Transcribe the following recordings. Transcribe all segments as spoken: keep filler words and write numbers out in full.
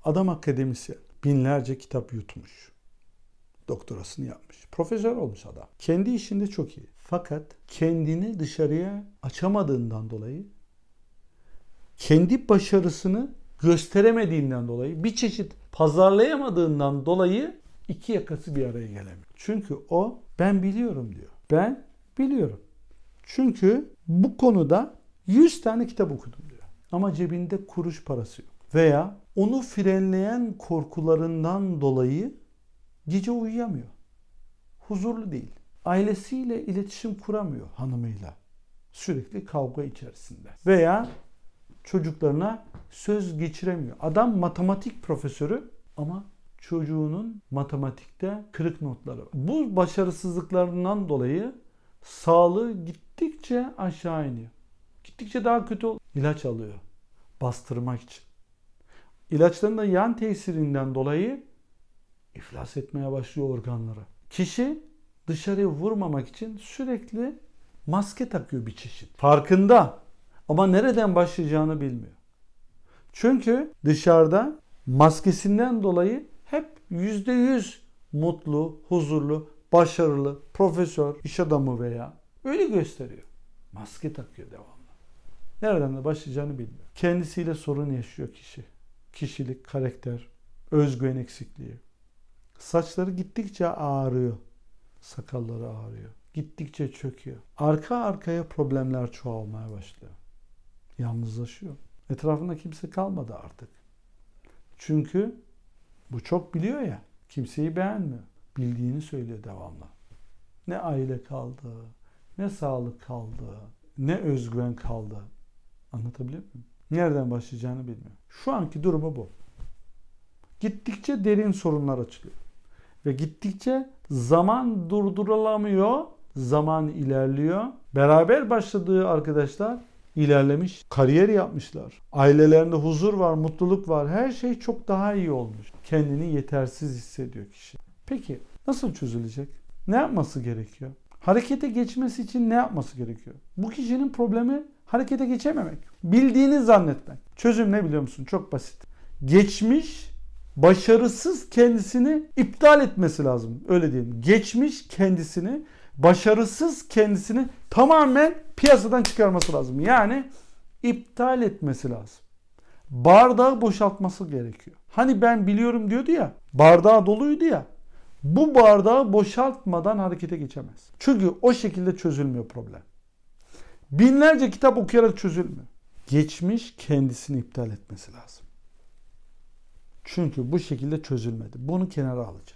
Adam akademisyen. Binlerce kitap yutmuş. Doktorasını yapmış. Profesör olmuş adam. Kendi işinde çok iyi. Fakat kendini dışarıya açamadığından dolayı, kendi başarısını gösteremediğinden dolayı, bir çeşit pazarlayamadığından dolayı iki yakası bir araya gelemiyor. Çünkü o ben biliyorum diyor. Ben biliyorum. Çünkü bu konuda yüz tane kitap okudum diyor. Ama cebinde kuruş parası yok. Veya onu frenleyen korkularından dolayı gece uyuyamıyor. Huzurlu değil. Ailesiyle iletişim kuramıyor, hanımıyla. Sürekli kavga içerisinde. Veya çocuklarına söz geçiremiyor. Adam matematik profesörü ama çocuğunun matematikte kırık notları var. Bu başarısızlıklarından dolayı sağlığı gittikçe aşağı iniyor. Gittikçe daha kötü oluyor. İlaç alıyor. Bastırmak için. İlaçların da yan tesirinden dolayı iflas etmeye başlıyor organları. Kişi dışarıya vurmamak için sürekli maske takıyor bir çeşit. Farkında ama nereden başlayacağını bilmiyor. Çünkü dışarıda maskesinden dolayı hep yüzde yüz mutlu, huzurlu, başarılı, profesör, iş adamı veya öyle gösteriyor. Maske takıyor devamlı. Nereden de başlayacağını bilmiyor. Kendisiyle sorun yaşıyor kişi. Kişilik, karakter, özgüven eksikliği. Saçları gittikçe ağrıyor. Sakalları ağrıyor. Gittikçe çöküyor. Arka arkaya problemler çoğalmaya başlıyor. Yalnızlaşıyor. Etrafında kimse kalmadı artık. Çünkü bu çok biliyor ya. Kimseyi beğenmiyor. Bildiğini söylüyor devamlı. Ne aile kaldı, ne sağlık kaldı, ne özgüven kaldı. Anlatabiliyor muyum? Nereden başlayacağını bilmiyor. Şu anki durumu bu. Gittikçe derin sorunlar açılıyor. Ve gittikçe zaman durdurulamıyor. Zaman ilerliyor. Beraber başladığı arkadaşlar ilerlemiş. Kariyer yapmışlar. Ailelerinde huzur var, mutluluk var. Her şey çok daha iyi olmuş. Kendini yetersiz hissediyor kişi. Peki nasıl çözülecek? Ne yapması gerekiyor? Harekete geçmesi için ne yapması gerekiyor? Bu kişinin problemi harekete geçememek. Bildiğini zannetmek. Çözüm ne biliyor musun? Çok basit. Geçmiş başarısız kendisini iptal etmesi lazım. Öyle diyelim. Geçmiş kendisini, başarısız kendisini tamamen piyasadan çıkarması lazım. Yani iptal etmesi lazım. Bardağı boşaltması gerekiyor. Hani ben biliyorum diyordu ya, bardağı doluydu ya. Bu bardağı boşaltmadan harekete geçemez. Çünkü o şekilde çözülmüyor problem. Binlerce kitap okuyarak çözülmüyor. Geçmiş kendisini iptal etmesi lazım. Çünkü bu şekilde çözülmedi. Bunu kenara alacak.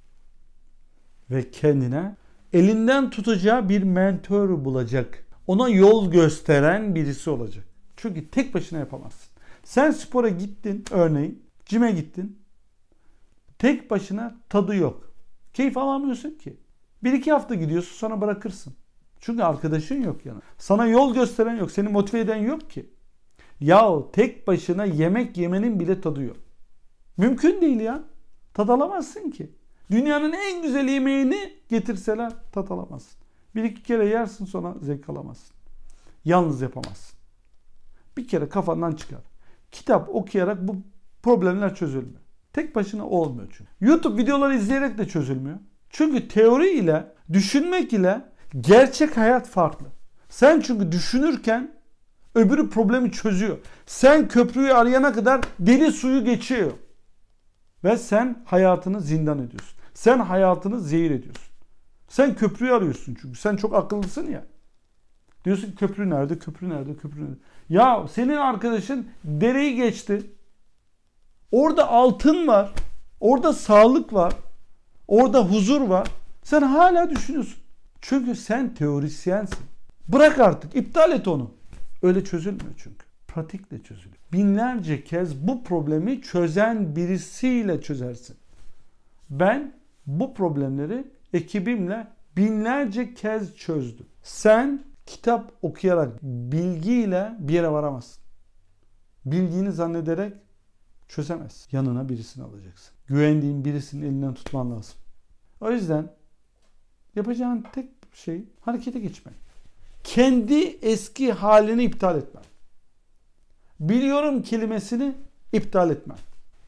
Ve kendine elinden tutacağı bir mentor bulacak. Ona yol gösteren birisi olacak. Çünkü tek başına yapamazsın. Sen spora gittin örneğin. Cime gittin. Tek başına tadı yok. Keyif alamıyorsun ki. Bir iki hafta gidiyorsun sonra bırakırsın. Çünkü arkadaşın yok yanında. Sana yol gösteren yok. Seni motive eden yok ki. Yahu tek başına yemek yemenin bile tadı yok. Mümkün değil ya. Tat alamazsın ki. Dünyanın en güzel yemeğini getirseler tat alamazsın. Bir iki kere yersin sonra zevk alamazsın. Yalnız yapamazsın. Bir kere kafandan çıkar. Kitap okuyarak bu problemler çözülmüyor. Tek başına olmuyor çünkü. YouTube videoları izleyerek de çözülmüyor. Çünkü teori ile, düşünmek ile gerçek hayat farklı. Sen çünkü düşünürken öbürü problemi çözüyor. Sen köprüyü arayana kadar deli suyu geçiyor. Ve sen hayatını zindan ediyorsun. Sen hayatını zehir ediyorsun. Sen köprüyü arıyorsun çünkü. Sen çok akıllısın ya. Diyorsun ki köprü nerede, köprü nerede, köprü nerede? Ya senin arkadaşın dereyi geçti. Orada altın var. Orada sağlık var. Orada huzur var. Sen hala düşünüyorsun. Çünkü sen teorisyensin. Bırak artık. İptal et onu. Öyle çözülmüyor çünkü. Pratikle çözülüyor. Binlerce kez bu problemi çözen birisiyle çözersin. Ben bu problemleri ekibimle binlerce kez çözdüm. Sen kitap okuyarak, bilgiyle bir yere varamazsın. Bildiğini zannederek çözemezsin. Yanına birisini alacaksın. Güvendiğin birisinin elinden tutman lazım. O yüzden yapacağın tek şey harekete geçmek. Kendi eski halini iptal etmen. Biliyorum kelimesini iptal etmen.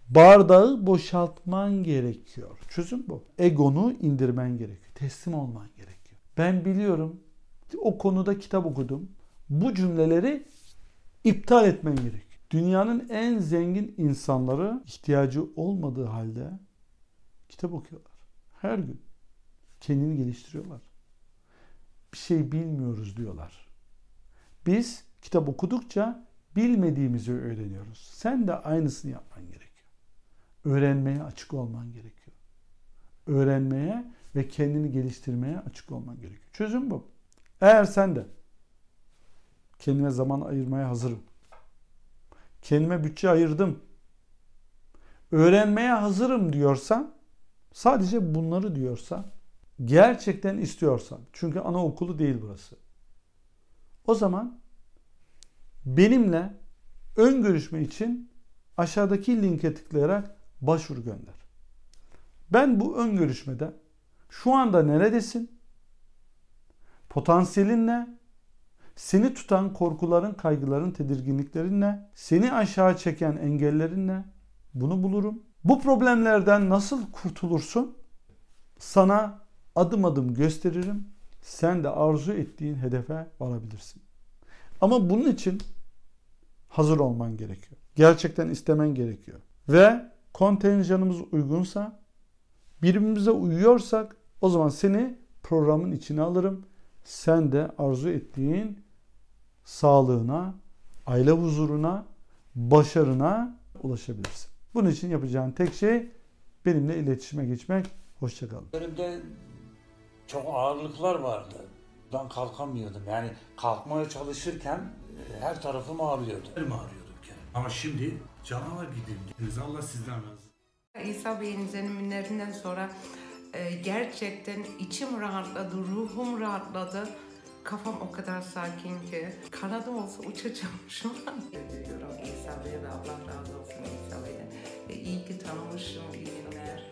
Bardağı boşaltman gerekiyor. Çözüm bu. Egonu indirmen gerekiyor. Teslim olman gerekiyor. Ben biliyorum, o konuda kitap okudum. Bu cümleleri iptal etmen gerekiyor. Dünyanın en zengin insanları ihtiyacı olmadığı halde kitap okuyorlar. Her gün. Kendini geliştiriyorlar. Bir şey bilmiyoruz diyorlar. Biz kitap okudukça bilmediğimizi öğreniyoruz. Sen de aynısını yapman gerekiyor. Öğrenmeye açık olman gerekiyor. Öğrenmeye ve kendini geliştirmeye açık olman gerekiyor. Çözüm bu. Eğer sen de kendime zaman ayırmaya hazırım, kendime bütçe ayırdım, öğrenmeye hazırım diyorsan, sadece bunları diyorsan, gerçekten istiyorsan, çünkü anaokulu değil burası, o zaman benimle ön görüşme için aşağıdaki linke tıklayarak başvuru gönder. Ben bu ön görüşmede şu anda neredesin? Potansiyelin ne? Seni tutan korkuların, kaygıların, tedirginliklerin ne? Seni aşağı çeken engellerin ne? Bunu bulurum. Bu problemlerden nasıl kurtulursun? Sana adım adım gösteririm. Sen de arzu ettiğin hedefe varabilirsin. Ama bunun için hazır olman gerekiyor. Gerçekten istemen gerekiyor. Ve kontenjanımız uygunsa, birbirimize uyuyorsak, o zaman seni programın içine alırım. Sen de arzu ettiğin sağlığına, aile huzuruna, başarına ulaşabilirsin. Bunun için yapacağın tek şey benimle iletişime geçmek. Hoşça kalın. Üzerimde çok ağırlıklar vardı. Ben kalkamıyordum. Yani kalkmaya çalışırken her tarafım ağrıyordu. Elim ağrıyordu bir kere. Ama şimdi canavar gibiyim. Allah sizden razı olsun. İsa Bey'in izlenimlerinden sonra e, gerçekten içim rahatladı, ruhum rahatladı. Kafam o kadar sakin ki kanadım olsa uçacağım şu an. Diyorum İsa Bey'e de Allah razı olsun İsa Bey'e. E, iyi ki tanımışım, iyi günler.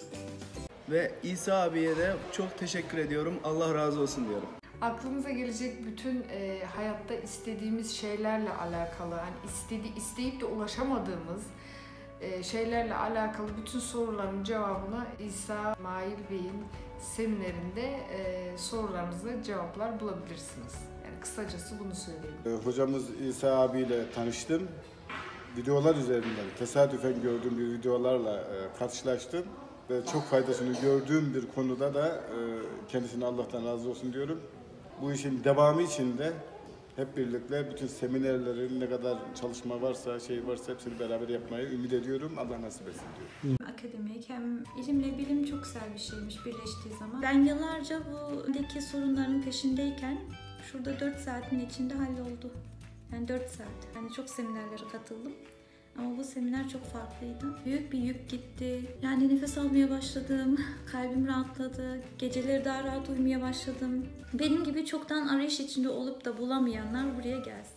Ve İsa abiye de çok teşekkür ediyorum. Allah razı olsun diyorum. Aklımıza gelecek bütün e, hayatta istediğimiz şeylerle alakalı, hani istedi, isteyip de ulaşamadığımız e, şeylerle alakalı bütün soruların cevabını İsa Mail Bey'in seminerinde e, sorularınıza cevaplar bulabilirsiniz. Yani kısacası bunu söyleyeyim. Hocamız İsa abiyle tanıştım. Videolar üzerinden tesadüfen gördüğüm bir videolarla e, karşılaştım. Ve çok faydasını gördüğüm bir konuda da e, kendisine Allah'tan razı olsun diyorum. Bu işin devamı için de hep birlikte bütün seminerlerin ne kadar çalışma varsa, şey varsa hepsini beraber yapmayı ümit ediyorum. Allah nasip etsin diyorum. Akademik hem ilimle bilim çok güzel bir şeymiş birleştiği zaman. Ben yıllarca buradaki sorunların peşindeyken şurada dört saatin içinde halloldu. Yani dört saat. Yani çok seminerlere katıldım. Ama bu seminer çok farklıydı. Büyük bir yük gitti. Yani nefes almaya başladım. Kalbim rahatladı. Geceleri daha rahat uyumaya başladım. Benim gibi çoktan arayış içinde olup da bulamayanlar buraya gelsin.